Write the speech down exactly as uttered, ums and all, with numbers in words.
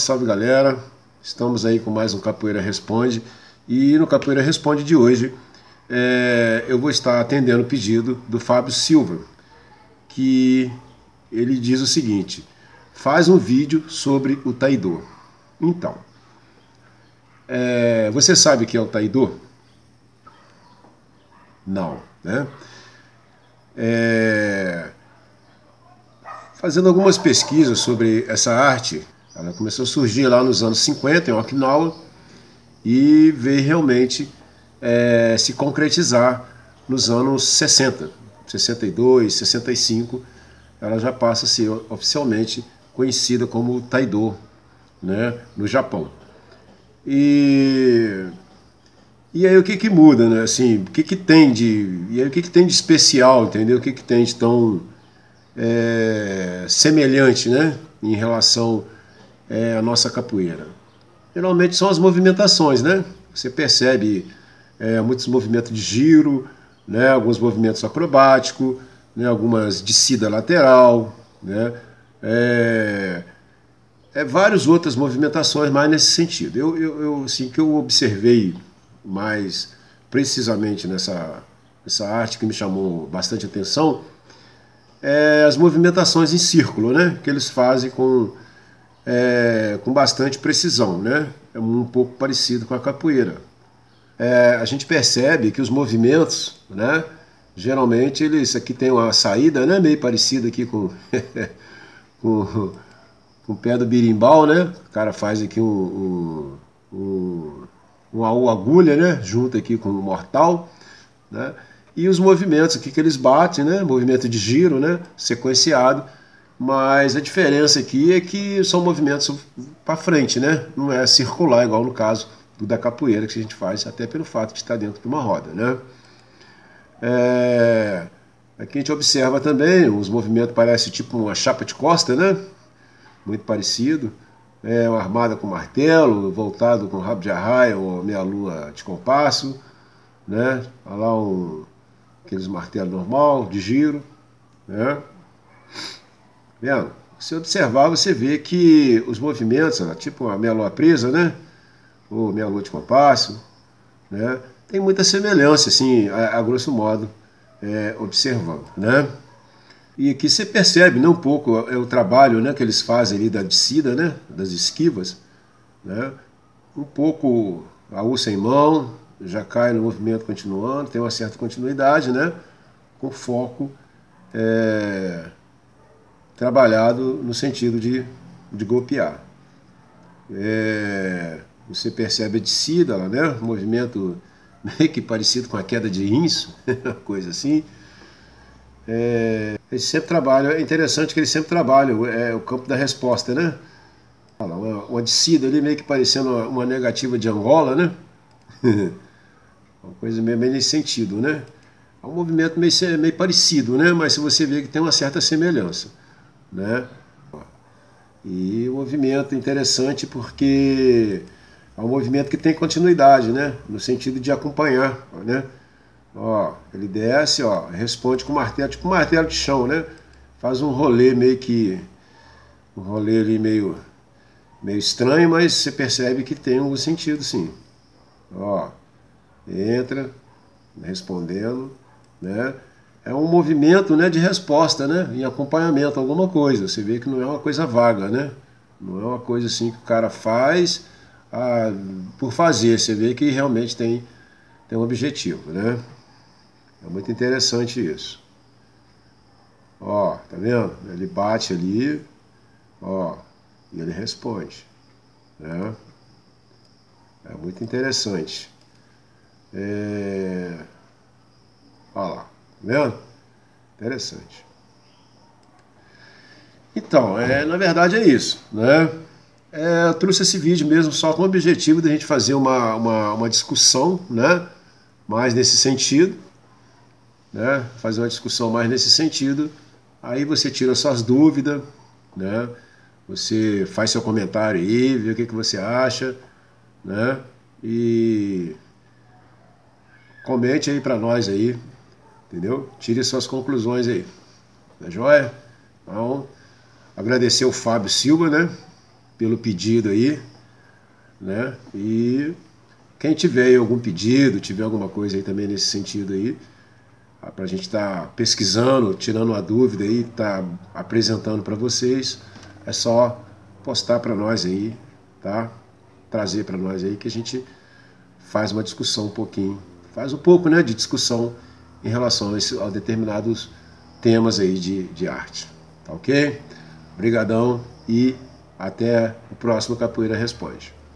salve galera, estamos aí com mais um Capoeira Responde e no Capoeira Responde de hoje é, eu vou estar atendendo o pedido do Fábio Silva, que ele diz o seguinte: faz um vídeo sobre o Taidô. Então, é, você sabe o que é o Taidô? Não, né? É, fazendo algumas pesquisas sobre essa arte, ela começou a surgir lá nos anos cinquenta em Okinawa e veio realmente é, se concretizar nos anos sessenta, sessenta e dois, sessenta e cinco, ela já passa a ser oficialmente conhecida como Taidô, né, no Japão. E, e aí o que que muda, né? Assim, o que que tem de, e aí o que que tem de especial, entendeu? O que que tem de tão é, semelhante, né, em relação é, à nossa capoeira? Geralmente são as movimentações, né? Você percebe é, muitos movimentos de giro, né, alguns movimentos acrobáticos, né, algumas descida lateral, né, é, é, várias outras movimentações mais nesse sentido. Eu, eu, eu assim, que eu observei mais precisamente nessa, nessa arte que me chamou bastante atenção é as movimentações em círculo, né, que eles fazem com, é, com bastante precisão, né? É um pouco parecido com a capoeira. É, a gente percebe que os movimentos, né, geralmente eles aqui tem uma saída, né, meio parecida aqui com, com, com o pé do birimbau, né? O cara faz aqui um, um, um, uma agulha, né, junto aqui com o mortal, né? E os movimentos aqui que eles batem, né, movimento de giro, né, sequenciado, mas a diferença aqui é que são movimentos para frente, né? Não é circular igual no caso do da capoeira que a gente faz, até pelo fato de estar dentro de uma roda, né? É... Aqui a gente observa também, os movimentos parecem tipo uma chapa de costa, né? Muito parecido. É uma armada com martelo, voltado com rabo de arraia ou meia-lua de compasso, né? Olha lá um, aqueles martelos normal, de giro, né? Vendo? Se observar, você vê que os movimentos, tipo a meia-lua presa, né? Ou meia-lua de compasso, né? Tem muita semelhança, assim, a, a grosso modo, é, observando, né? E aqui você percebe, né, um pouco é o trabalho, né, que eles fazem ali da descida, né, das esquivas, né? Um pouco a ursa em mão, já cai no movimento continuando, tem uma certa continuidade, né? Com foco é, trabalhado no sentido de, de golpear. É, você percebe a descida, né? Um movimento meio que parecido com a queda de rins, coisa assim. É, eles sempre trabalham, é interessante que eles sempre trabalham é, o campo da resposta, né? Uma, uma descida ali meio que parecendo uma, uma negativa de Angola, né? Uma coisa meio, meio nesse sentido, né? É um movimento meio, meio parecido, né? Mas se você vê que tem uma certa semelhança, né? E o movimento interessante porque é um movimento que tem continuidade, né? No sentido de acompanhar, né? Ó, ele desce, ó, responde com martelo, tipo um martelo de chão, né? Faz um rolê meio que um rolê ali meio meio estranho, mas você percebe que tem um sentido, sim. Ó, entra respondendo, né? É um movimento, né, de resposta, né, em acompanhamento a alguma coisa. Você vê que não é uma coisa vaga, né? Não é uma coisa assim que o cara faz ah, por fazer. Você vê que realmente tem, tem um objetivo, né? É muito interessante isso. Ó, tá vendo? Ele bate ali, ó, e ele responde, né? É muito interessante. É... Olha lá. Tá vendo? Interessante. Então, é, na verdade é isso, né? É, eu trouxe esse vídeo mesmo só com o objetivo de a gente fazer uma, uma, uma discussão, né? Mais nesse sentido, né? Fazer uma discussão mais nesse sentido. Aí você tira suas dúvidas, né? Você faz seu comentário aí, vê o que, que você acha, né? E comente aí para nós aí, entendeu? Tire suas conclusões aí. Tá joia? Então, agradecer o Fábio Silva, né? pelo pedido aí, né? E quem tiver aí algum pedido, tiver alguma coisa aí também nesse sentido aí, para a gente estar tá pesquisando, tirando uma dúvida aí, tá apresentando para vocês, é só postar para nós aí, tá? Trazer para nós aí que a gente faz uma discussão um pouquinho, faz um pouco, né, de discussão em relação a, esse, a determinados temas aí de, de arte, tá ok? Obrigadão e até o próximo Capoeira Responde.